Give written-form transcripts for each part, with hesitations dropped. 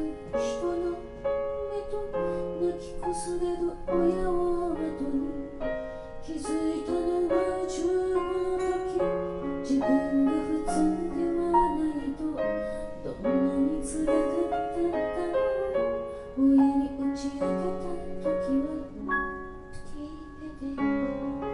人の目と泣きこすれる親を後に気づいたのは15の時、自分が普通ではないとどんなに辛かったんだろう。親に打ち明けた時はプティペで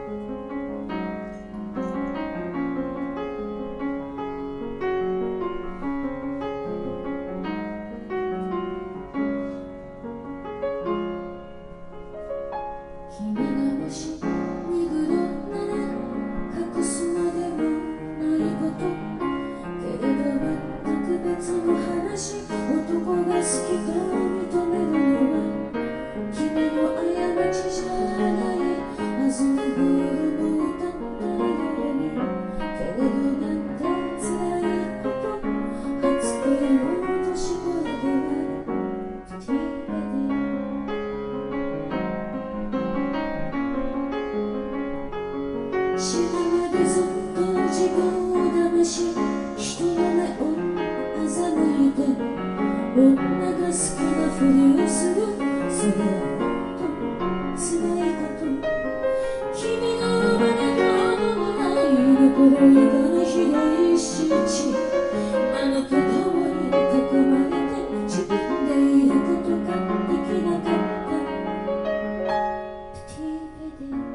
君がもしニグロなら隠すのでもないこと、けれど全く別の話、男が好きと認めるのは君の過ちじゃない。アズムブールも歌ったように、けれどなんて辛いこと、初恋の年頃ではプティペで死ぬまでずっと自分を騙し、人の目を欺いて女が好きなふりをする。それは本当辛いこと。君の生まれたのもない心以下のひどい仕打ち、あのと共に囲まれて自分でいることができなかったプティペで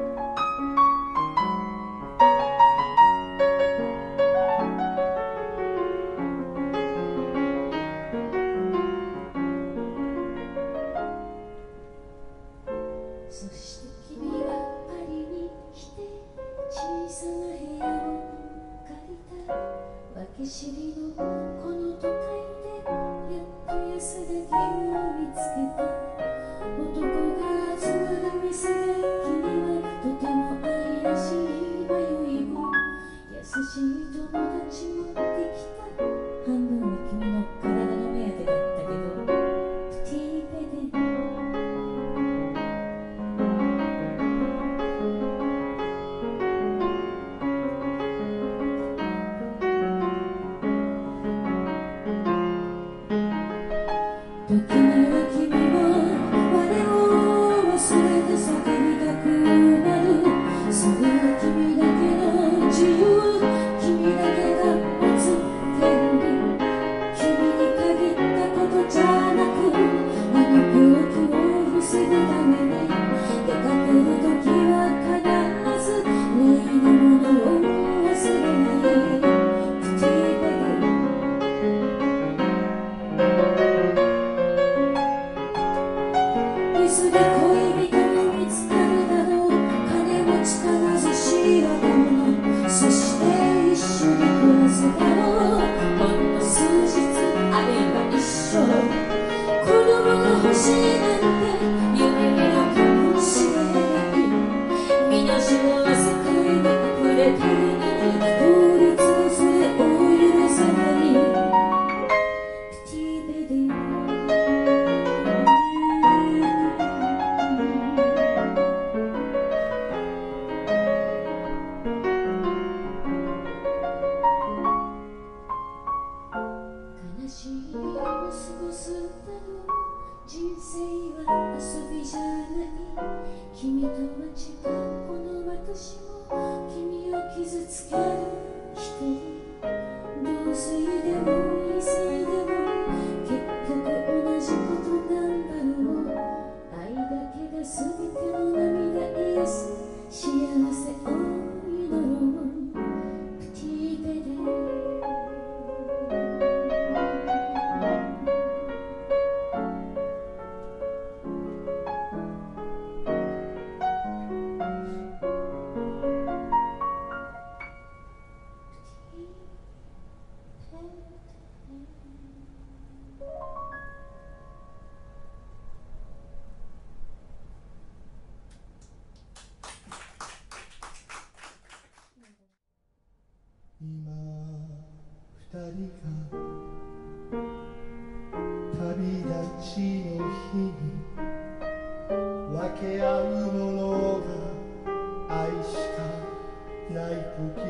そして君はパリに来て小さな部屋を借りた。訳知りのこの都会でやっと安らぎを見つけた。男が集まる店で君はとても愛らしい迷いも優しい友達もできた。半分は君の体の目当てだったけどプティペで時には君も我を忘れて叫びたくなる。それは君だけの自由、君だけが持つ権利。君に限ったことじゃなく、あの病気を防ぐために出かけるときは必ず例のものを忘れないプティペでいずれ恋人も見つかるだろう。金持ちか貧しい若者、そして一緒に暮らすだろう。ほんの数日あるいは一生、子供が欲しいなんて夢見るかもしれない。皆幸せ界に触れてるのに法律がそれを許さないプティペで悲しい夜を過ごすだろう。人生は遊びじゃない。君とは違うこの私も君を傷つける一人。同性でも異性でも結局同じことなんだろう。愛だけが全ての涙癒す幸せを祈ろうプティペで今二人が旅立ちの日に分け合うものが愛しかない時、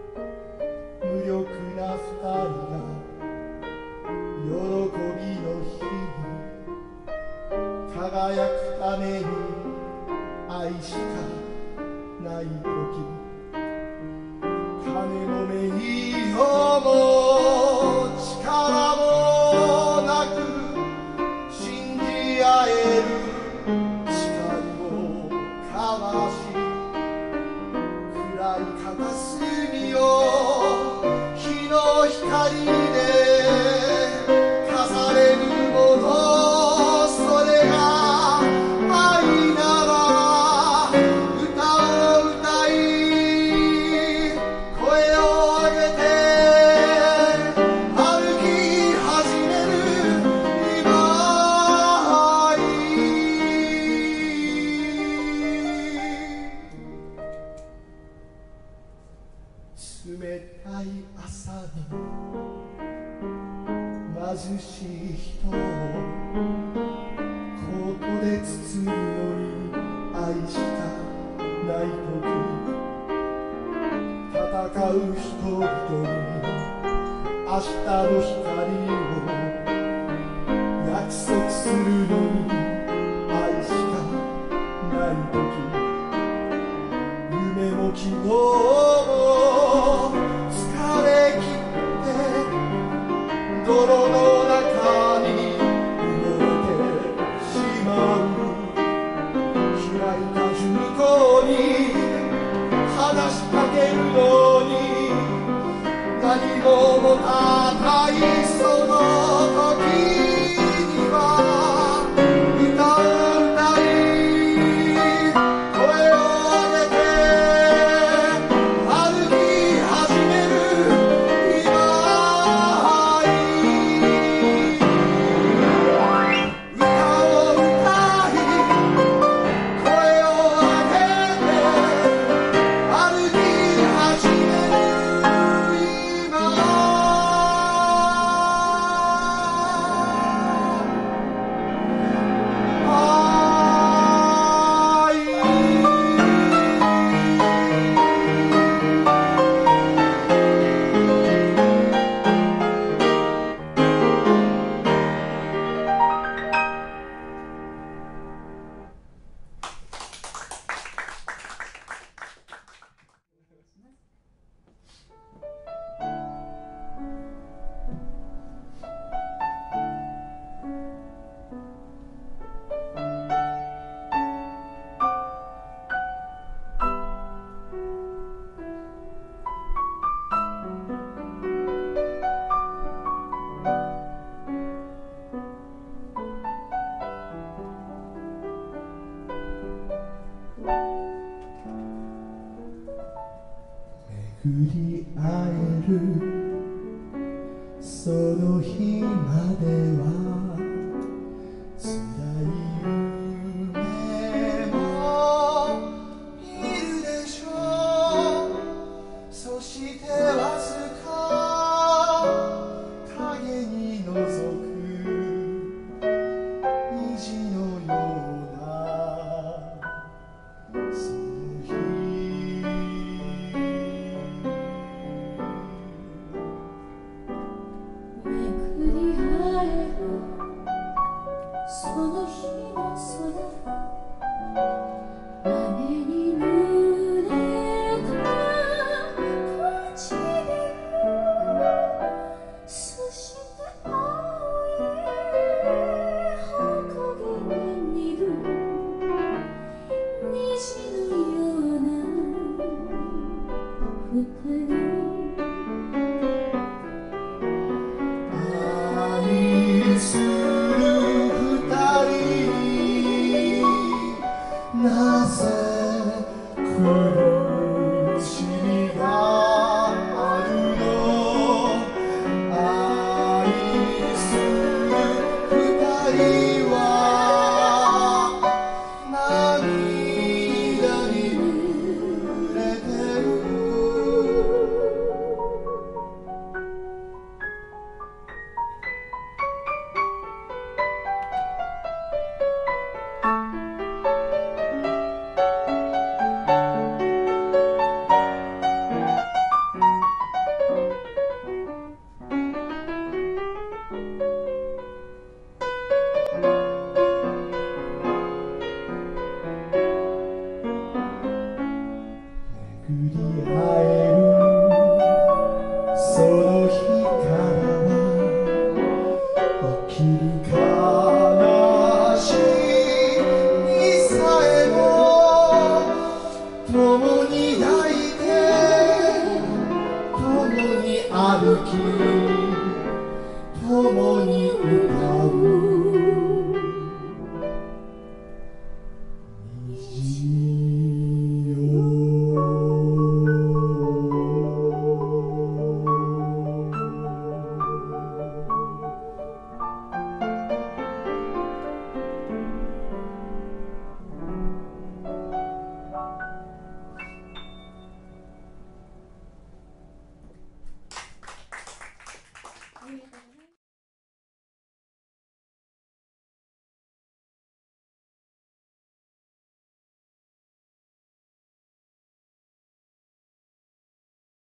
無力な二人が喜びの輝くために愛しかない時、金も目にも力もなく信じ合える誓いを交わし、暗い片隅を日の光で飾れるもの、それが愛なら歌を歌い声を上げて歩き始める今愛、冷たい朝に貧しい人をコートで包むのに愛しかない時、戦う人々に明日の光を約束するのに愛しかない時、夢も希望も疲れ切って泥の中に埋もれてしまう、開いた銃口に話しかけるのに何も持たないその時には歌を歌い声を上げて歩き始める今愛、歌を歌い声を上げて歩き始める今巡り会えるその日までは辛い夢も見るでしょう、そしてわずか影に覗く虹のようなその日、 その日の空、雨に